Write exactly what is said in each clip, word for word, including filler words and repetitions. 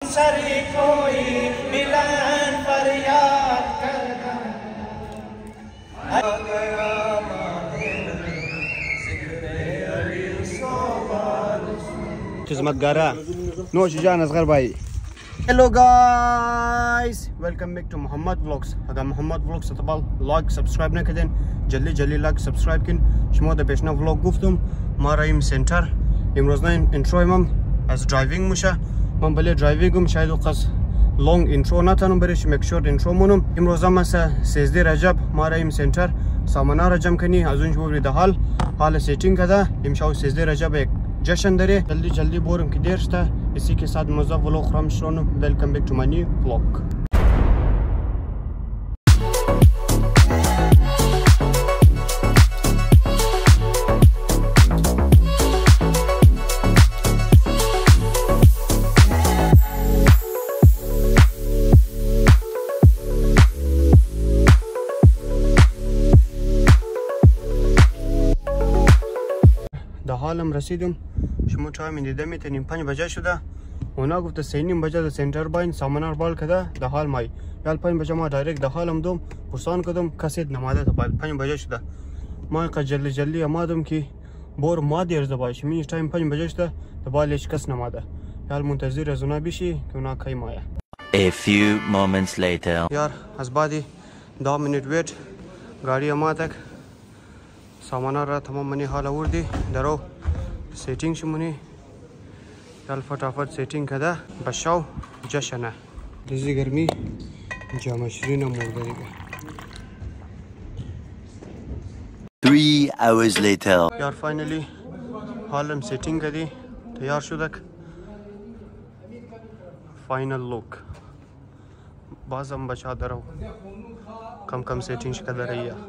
सरी कोई मिलन पर याद कर खिदमत गारा नोश जान असगर भाई। Hello guys, welcome back to Mohammad vlogs. अगर मोहम्मद व्लॉग्स तबाल लाइक सब्सक्राइब न करें जल्दी जल्दी लाइक सब्सक्राइब किन शमो द पेशना व्लॉग गुफ्तुम मारा इम सेंटर इम रोजना इंट्रो इम as driving musha man bale driving um shayad qas long intro na tanum barish make sure intro munum im roza masa sezde rajab mara im center samana rajam kani azun shobri da hal hal setting kada im shaw sezde rajab ek जश्न दरे जल्दी जल्दी Boram की देर था। इसी के साथ मजा व्लॉग खराम शुरू। Welcome back to my new vlog. حالم رسیدم شما چای می دیدم میتونیم پنج بجه شده اونا گفت سه نیم بجه در سنتر باین سامانار بال کده در حال مای یال پنج بجه ما دایرکت در حالم دوم پرسان کدم کسی نماده تا باید پنج بجه شده ما اینقدر جلدی جلدی آمدم که بور ما دیر زبایش می تایم پنج بجه شده تا باید هیچ کس نماده یال منتظر از اونا بشی که اونا کی مایه. A few moments later. یار از بعدی دو منیت ویت गाड़ी अमा तक सामाना रहा तमाम मनी हाल आवर्दी दरो सेटिंग शुमनी याल फटाफट सेटिंग कदा बशाओ जशना दिजी गर्मी जामशरीना मोरदरीगा। Three hours later. यार फाइनली हालम सेटिंग कदी तैयार शुदक फाइनल लुक बाज़म बचा दरो कम कम सेटिंग कदा रही है।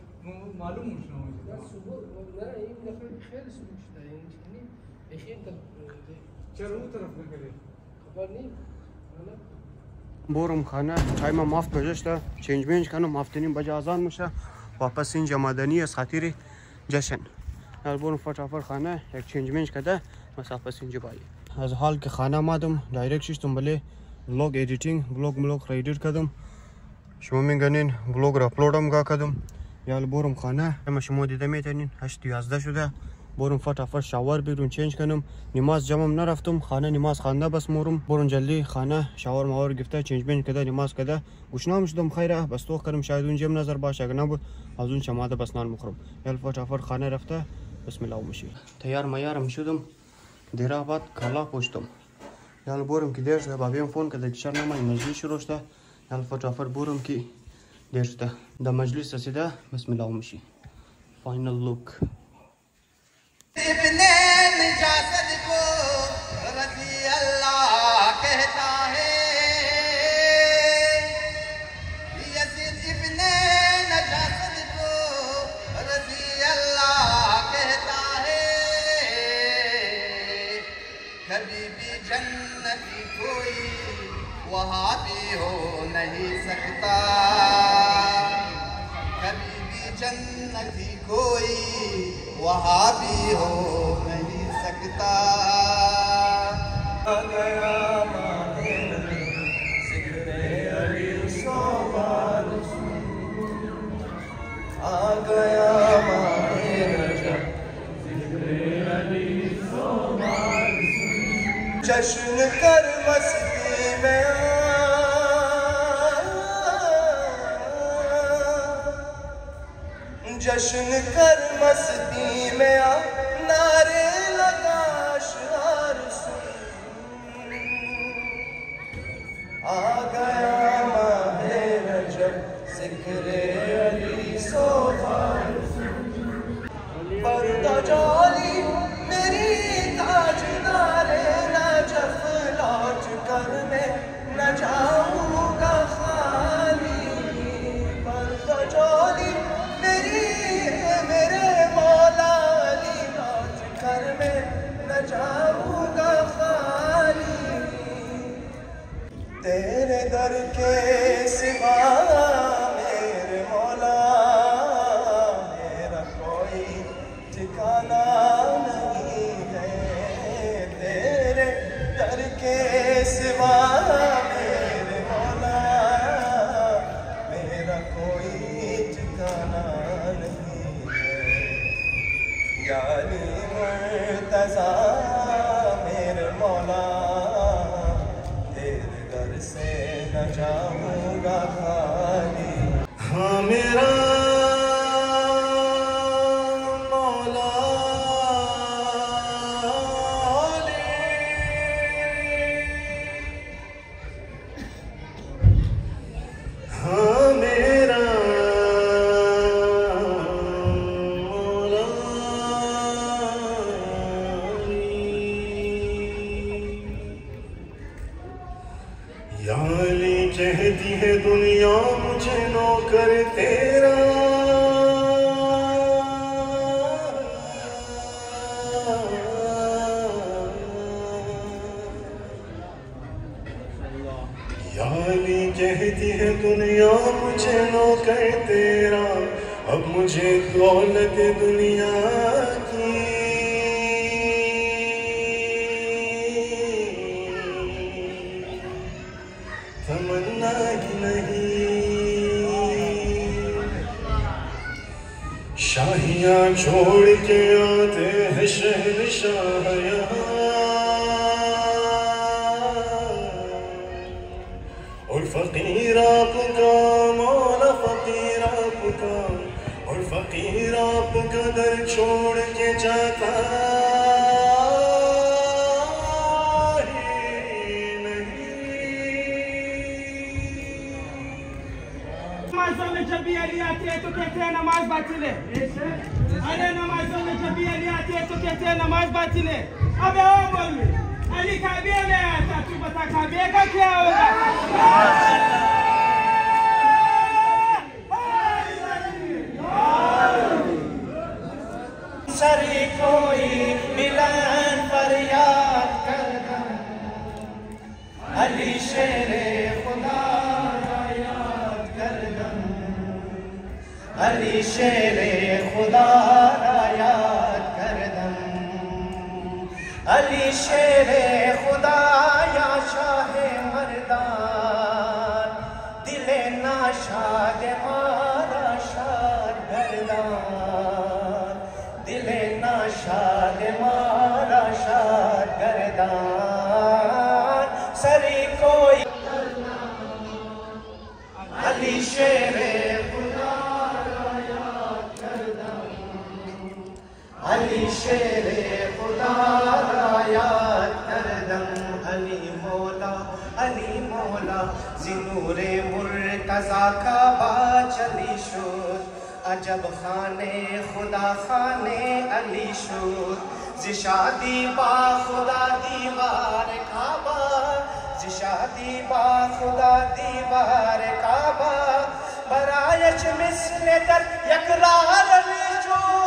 बोरम खाना टाइम माफ बजश्ता चेंज वेंज खाना माफ्तनी बजा आजान मुशा वापस इन जमादनी है खातिर जशन यार बोरम फटाफट खाना एक चेंज वेंज कदा बस वापस इन जबाई आज हाल के खाना मादम डायरेक्ट शिश तुम भले vlog editing vlog vlog edit कदम शोमिंग गनिन व्लॉग अपलोडम का कदम यार बोरम खाना मैं शमो दिदा मेतनिन हश्त याजदा शुदा बोरम फटाफट शावर बिरून चेंज कनम नमाज जमम न रफ्तम खाना नमाज खाना बस मोरम बोरम जल्दी खाना शावर मावर गिफ्ता चेंज बेंज कदा नमाज कदा गुशनाम शुदम खैरा बस तो करम शायद उन जम नजर बाश अगना अजून शमादा बस नान मुखरम यार फटाफट खाना रफ्ता बिस्मिल्लाह मशी तैयार मयार हम शुदम देरा बाद खाला पोछतम यार बोरम की देर से बाबीम फोन कदा किशरना मा मजलिस शुरू शता यार फटाफट बोरम की देर शता द मजलिस ससीदा बिस्मिल्लाह मशी फाइनल लुक इब्ने निजात को रज़ी अल्लाह कहता है यज़ीद इब्ने निजात को रज़ी अल्लाह कहता है कभी भी जन्नती कोई वहाँ भी हो नहीं सकता कभी भी जन्नती कोई वहाँ भी हो नहीं सकता। आ गया आ गया जश्न कर मस्ती में जश्न कर मस्ती में आ नारे लगा शार सुन आ गया माहे रजब ज़िक्रे अली सोहार पर्दा जाली मेरी ताजदारे नजफ लौट कर मैं न जाऊंगा खाली पर्दा जाली जाऊंगा खाली तेरे दर के सिवा मेरे मौला मेरा कोई ठिकाना नहीं है तेरे दर के सिवा या अली कहती है दुनिया मुझे नौकर तेरा, या अली कहती है दुनिया मुझे नौकर तेरा, अब मुझे दौलत दुनिया की तमन्ना ही नहीं। शाहियां छोड़ के आते हैं शहंशाह यहाँ, और फकीर आपका मौला फकीर आपका, और फकीर आपका दर छोड़ के जाता जब भी अली आती है तो कहते हैं नमाज बातिल है। अरे नमाजों में जब भी अली आती है तो कहते हैं नमाज बातिल है। अब आओ बोल अली काबे में आया था, तू बता काबे का क्या होगा? सरी कोई मिलन पर याद कर अली शेरे खुदा अली शेरे खुदा याद कर दम, अली शेरे खुदा या शाहे मर्दान, दिले नाशाद मारा शाद गर्दान, दिले नाशाद मारा शाद गर्दान। सरी कोई अली शेरे अली शेरे खुदा याद कर दम, अली मौला अली मौला ज़िनूरे मुर्तज़ा का बाचली शुद, अजब खाने खुदा खाने अली शुद, ज़िशादी बा खुदा दीवार काबा, ज़िशादी बा खुदा दीवार काबा, बरायच मिस्ले दर यकरार अली शुद,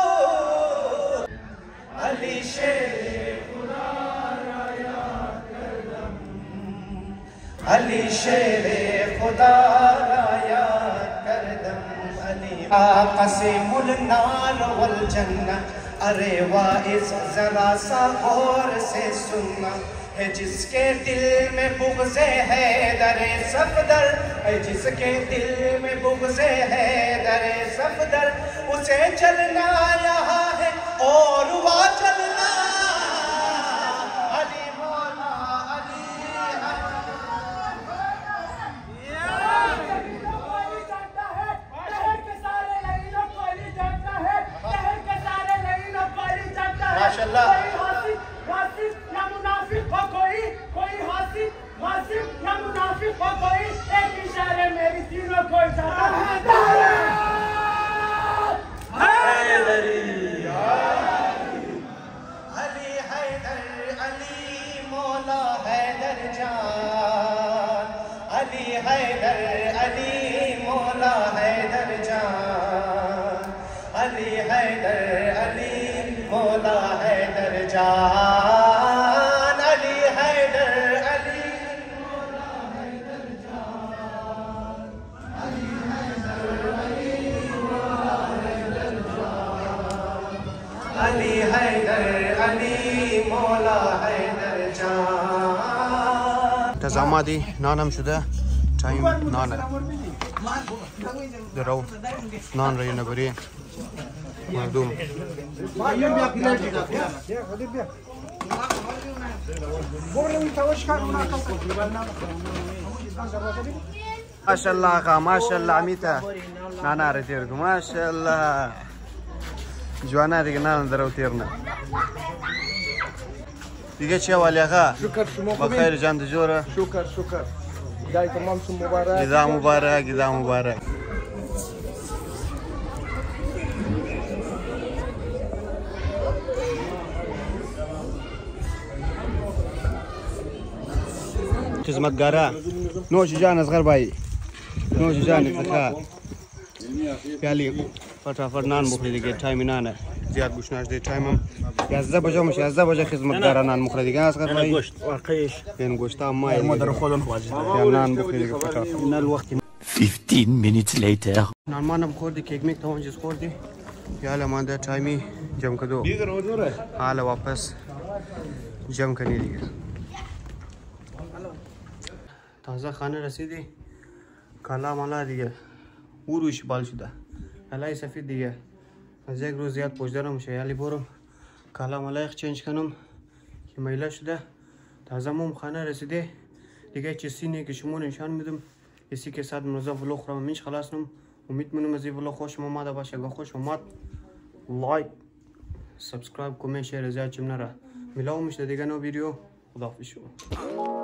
अली शेरे खुदा याद कर दम, अली शेरे खुदा याद कर दम, अली क़ासिमुल नार वल जन्नत, अरे वाइज़ ज़रा सा गौर से सुनना, है जिसके दिल में बुग़्ज़े हैदर सफ़दर, है जिसके दिल में बुग़्ज़े हैदर सफ़दर, उसे चलना यहाँ है और वह चलना, अली मौला अली माशाअल्लाह। या मुनाफिक हो कोई, कोई हासिब वासिब या मुनाफिक हो कोई, एक इशारे मेरी तीनों को इशारा अली हैदर अली मौला हैदर जान, अली हैदर अली मौला हैदर जान, अली हैदर अली मौला हैदर जान, अली हैदर अली मौला हैदर जान, अली हैदर अली मौला हैदर जान, अली हैदर अली मौला हैदर जान. تزامادي نانم شده تایم نانه درو نان رای نبری مردم ما شاء الله آقا ما شاء الله عمیتا نانا را تیر کو ما شاء الله جوانا دیگه نان درو تیرنه دیگه چه والی آقا شکر شما بخیر جان دجوره شکر شکر جای تمام شما مبارک گدا مبارک گدا مبارک خدمتگاره نوش جان از غربایی نوش جان زکا پیالی فटाफट نان بخوری دیگه تایم نانه زیاد گوش نشده تایمم یازده بجه میشه یازده بجه خدمتگاره نان بخوری دیگه از غربایی گوشت واقعیش این گوشت هم مای مادر خودم خواجه نان بخوری دیگه فटाफट این الوقت fifteen minutes later. نان مانم خوردی کیک میک تو چیز خوردی یالا مانده تایمی جمع کدو حالا واپس جمع کنی دیگه تازه خانه رسیدی کالا مالا دیگه او روش بال شده کالای سفید دیگه از یک روز زیاد پشت میشه یالی برم کالا مالا اکسچنج کنم که میله شده تازه موم خانه رسیده دیگه چیزی نه که شما نشان میدم کسی که صد منوزه ولو خورم منش خلاصنم امید منم از این ولو خوش اومده باشه اگه خوش اومد لایک سابسکرایب کامنت شیر زیاد چم نره میلاو میشه دیگه نو ویدیو خداحافظ شما